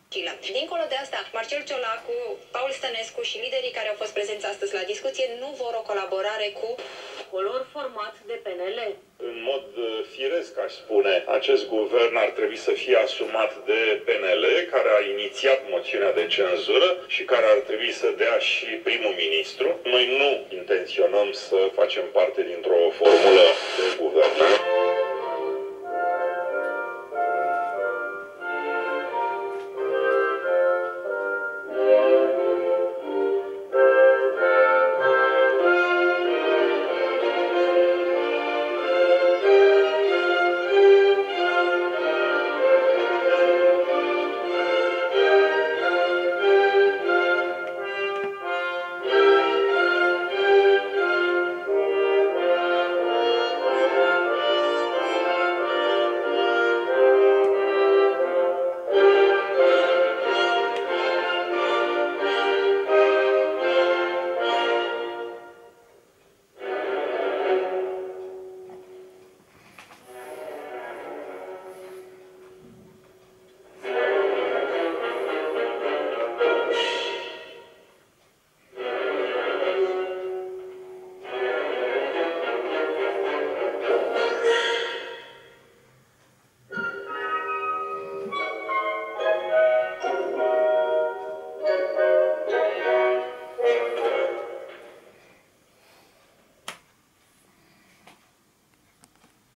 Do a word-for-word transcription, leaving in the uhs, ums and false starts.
Dincolo de asta, Marcel Ciolacu, Paul Stănescu și liderii care au fost prezenți astăzi la discuție nu vor o colaborare cu color format de P N L. În mod firesc, aș spune, acest guvern ar trebui să fie asumat de P N L, care a inițiat moțiunea de cenzură și care ar trebui să dea și primul ministru. Noi nu intenționăm să facem parte dintr-o formulă de guvernare.